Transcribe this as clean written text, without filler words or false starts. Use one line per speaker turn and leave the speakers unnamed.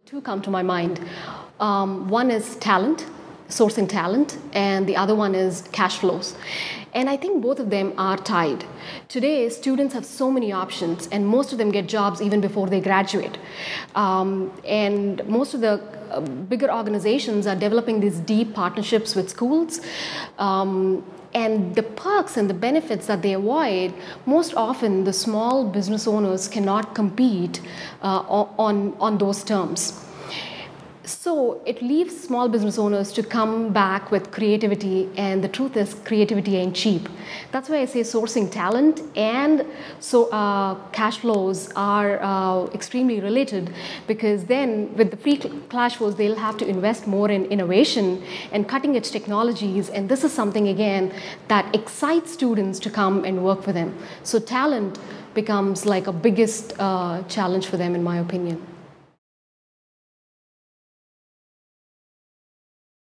Two come to my mind. One is talent, sourcing talent, and the other one is cash flows. And I think both of them are tied. Today, students have so many options, and most of them get jobs even before they graduate. And most of the bigger organizations are developing these deep partnerships with schools. And the perks and the benefits that they avoid, most often the small business owners cannot compete on those terms. So it leaves small business owners to come back with creativity, and the truth is creativity ain't cheap. That's why I say sourcing talent and cash flows are extremely related, because then with the free cash flows they'll have to invest more in innovation and cutting edge technologies, and this is something again that excites students to come and work for them. So talent becomes like a biggest challenge for them, in my opinion.